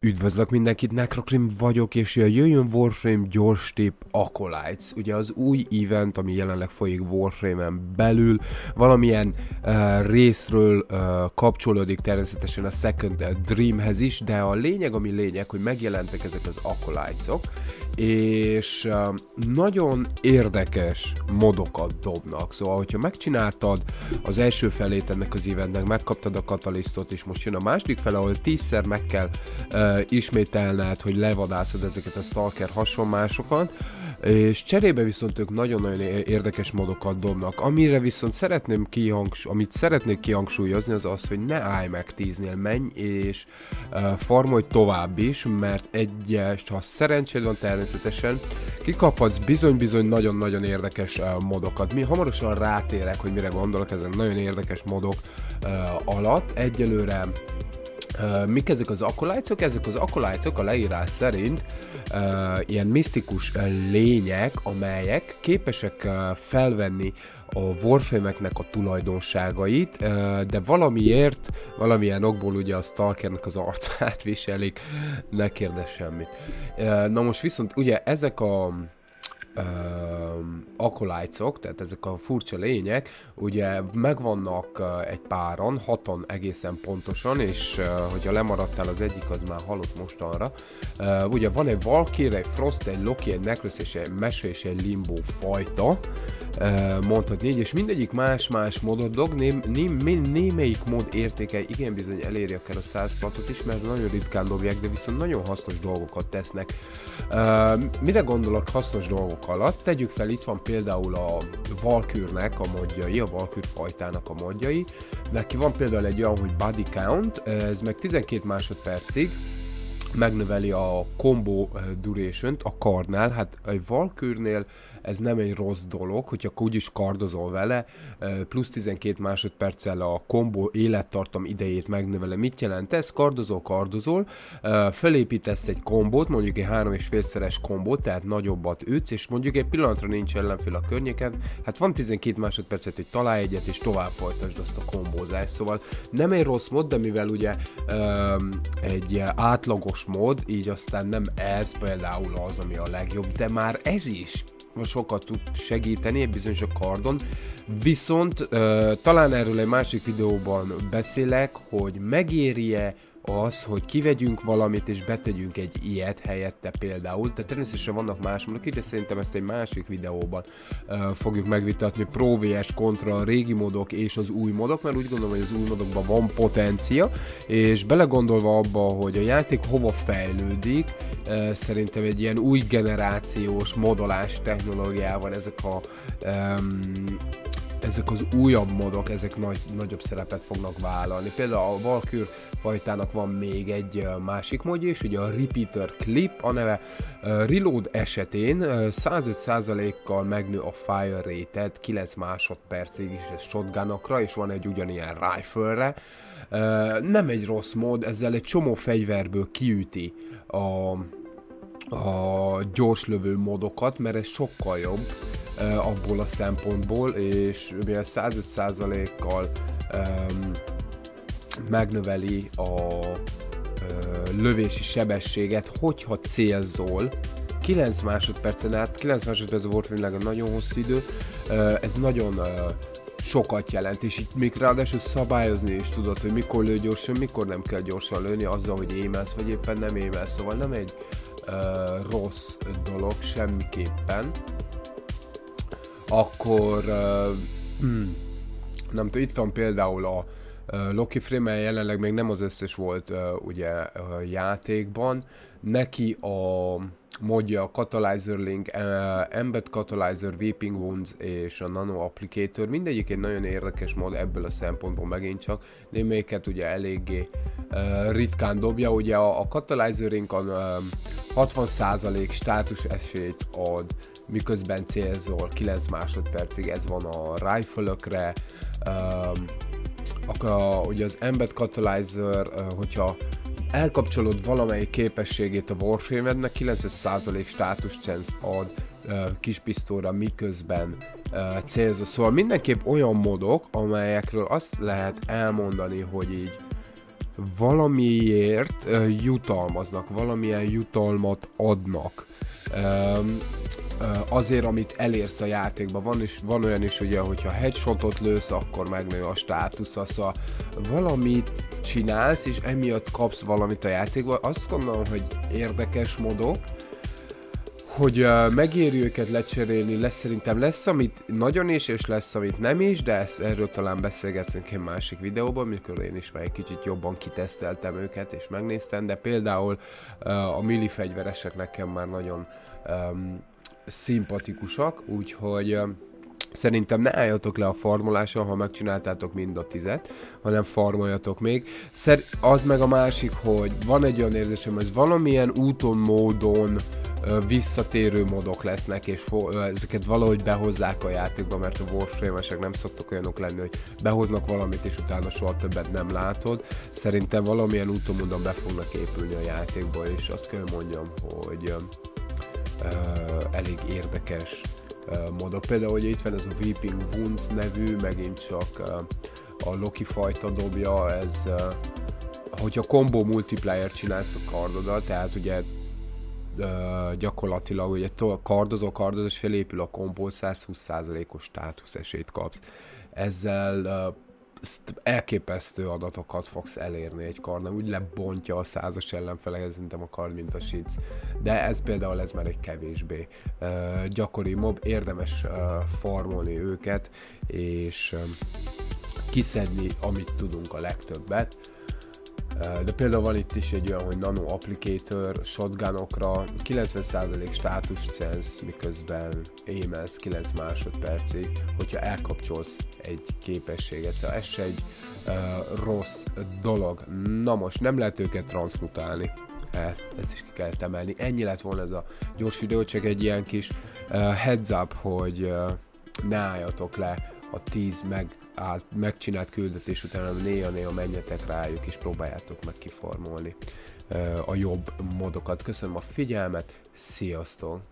Üdvözlök mindenkit, Necrokrim vagyok, és jöjjön Warframe gyors tip Acolytes. Ugye az új event, ami jelenleg folyik Warframe-en belül, valamilyen részről kapcsolódik természetesen a Second Dreamhez is, de a lényeg, ami lényeg, hogy megjelentek ezek az Acolytes-ok, és nagyon érdekes modokat dobnak. Szóval, hogyha megcsináltad az első felét ennek az eventnek, megkaptad a katalisztot, és most jön a második fele, ahol 10-szer meg kell ismételned, hogy levadászod ezeket a stalker hasonmásokat, és cserébe viszont ők nagyon-nagyon érdekes modokat dobnak. Amire viszont amit szeretnék kihangsúlyozni, az az, hogy ne állj meg 10-nél, menj és farmolj tovább is, mert ha szerencséd van természetesen, kikaphatsz bizony-bizony nagyon-nagyon érdekes modokat. Mi hamarosan rátérek, hogy mire gondolok ezen nagyon érdekes modok alatt. Egyelőre mik ezek az Acolytes-ok? Ezek az Acolytes-ok a leírás szerint ilyen misztikus lények, amelyek képesek felvenni a Warframe-eknek a tulajdonságait, de valamilyen okból ugye a Stalkernek az arcát viselik, ne kérdezz semmit. Na most viszont ugye ezek a Acolytes-ok, tehát ezek a furcsa lények, ugye megvannak egy páran, 6-an egészen pontosan, és hogyha lemaradtál az egyik, az már halott mostanra. Ugye van egy Valkyrie, egy Frost, egy Loki, egy Necros, és egy Mesa és egy Limbo fajta, mondhatni így, és mindegyik más-más modot dog, némelyik mod értéke igen bizony eléri akár a 100 platot is, mert nagyon ritkán dobják, de viszont nagyon hasznos dolgokat tesznek. Mire gondolok hasznos dolgok alatt? Tegyük fel, itt van például a Valkyrie-nek a modjai, a Valkyrie fajtának a modjai. Neki van például egy olyan, hogy Body Count, ez meg 12 másodpercig megnöveli a combo duration-t a kardnál. Hát egy Valkyrie-nél ez nem egy rossz dolog, hogy akkor úgyis kardozol vele, plusz 12 másodperccel a combo élettartam idejét megnövele. Mit jelent ez? Kardozol, felépítesz egy kombót, mondjuk egy 3,5-szeres kombót, tehát nagyobbat ütsz, és mondjuk egy pillanatra nincs ellenfél a környéken, hát van 12 másodpercet, hogy találj egyet, és tovább folytasd azt a kombózást. Szóval nem egy rossz mod, de mivel ugye egy átlagos mod, így aztán nem ez például az, ami a legjobb, de már ez is sokat tud segíteni egy bizonyos a kardon, viszont talán erről egy másik videóban beszélek, hogy megéri-e az, hogy kivegyünk valamit és betegyünk egy ilyet helyette például, tehát természetesen vannak más modok, de szerintem ezt egy másik videóban fogjuk megvitatni, Pro vs kontra a régi modok és az új modok, mert úgy gondolom, hogy az új modokban van potencia, és belegondolva abba, hogy a játék hova fejlődik, szerintem egy ilyen új generációs modolás technológiával ezek az újabb modok, ezek nagyobb szerepet fognak vállalni. Például a Valkyrie fajtának van még egy másik modja is, ugye a Repeater Clip, a neve reload esetén 105%-kal megnő a fire rate-ed 9 másodpercig is ez shotgunokra, és van egy ugyanilyen rifle-re. Nem egy rossz mod, ezzel egy csomó fegyverből kiüti a gyorslövő modokat, mert ez sokkal jobb abból a szempontból, és mivel 105%-kal megnöveli a lövési sebességet, hogyha célzol. 9 másodpercen át, 9 másodperc a Warframe-leg nagyon hosszú idő, ez nagyon sokat jelent, és itt még ráadásul szabályozni is tudod, hogy mikor lő gyorsan, mikor nem kell gyorsan lőni, azzal, hogy émelsz, vagy éppen nem émelsz, szóval nem egy rossz dolog semmiképpen. Akkor nem tudom, itt van például a Loki frame, jelenleg még nem az összes volt ugye a játékban. Neki a modja a Catalyzer Link, Embed Catalyzer, Weeping Wounds és a Nano Applicator. Mindegyik egy nagyon érdekes mod ebből a szempontból megint csak. Némelyiket ugye eléggé ritkán dobja. Ugye a Catalyzer Link a 60% státus esélyt ad, miközben célzol 9 másodpercig, ez van a rifle-ökre. Ugye az Embed Catalyzer, hogyha elkapcsolod valamelyik képességét a Warframe-ednek, 90% státus chance ad kispisztóra, miközben célzol. Szóval mindenképp olyan modok, amelyekről azt lehet elmondani, hogy így valamiért jutalmaznak, valamilyen jutalmat adnak. Azért, amit elérsz a játékban. Van olyan is, ugye, hogyha headshotot lősz, akkor megnő a státusza, szóval valamit csinálsz, és emiatt kapsz valamit a játékban. Azt gondolom, hogy érdekes modok, hogy megéri őket lecserélni, szerintem lesz, amit nagyon is, és lesz, amit nem is, de erről talán beszélgetünk egy másik videóban, mikor én is már egy kicsit jobban kiteszteltem őket, és megnéztem, de például a milli fegyveresek nekem már nagyon szimpatikusak, úgyhogy szerintem ne álljatok le a farmoláson, ha megcsináltátok mind a 10-et, hanem farmoljatok még. Az meg a másik, hogy van egy olyan érzésem, hogy valamilyen úton, módon visszatérő modok lesznek, és ezeket valahogy behozzák a játékba, mert a Warframe-esek nem szoktak olyanok lenni, hogy behoznak valamit, és utána soha többet nem látod. Szerintem valamilyen úton, módon be fognak épülni a játékba, és azt kell mondjam, hogy elég érdekes modok. Például, hogy itt van ez a Weeping Wounds nevű, megint csak a Loki fajta dobja, ez hogyha combo multiplayer csinálsz a kardoddal, tehát ugye gyakorlatilag ugye kardozó, és felépül a kombó, 120%-os státusz esélyt kapsz. Ezzel elképesztő adatokat fogsz elérni egy kardnál, úgy lebontja a 100-as ellenfeleket, szerintem a kard, mint a Shits. De ez például ez már egy kevésbé gyakori mob, érdemes farmolni őket, és kiszedni, amit tudunk, a legtöbbet. De például van itt is egy olyan, hogy Nano Applicator shotgunokra 90% status chance, miközben aimelsz 9 másodpercig, hogyha elkapcsolsz egy képességet. Szóval ez se egy rossz dolog. Na most nem lehet őket transmutálni. Ezt is ki kell emelni. Ennyi lett volna ez a gyors videó, csak egy ilyen kis heads up, hogy ne álljatok le a 10 megcsinált küldetés után, hanem néha menjetek rájuk, és próbáljátok meg kiformolni a jobb modokat. Köszönöm a figyelmet, sziasztok!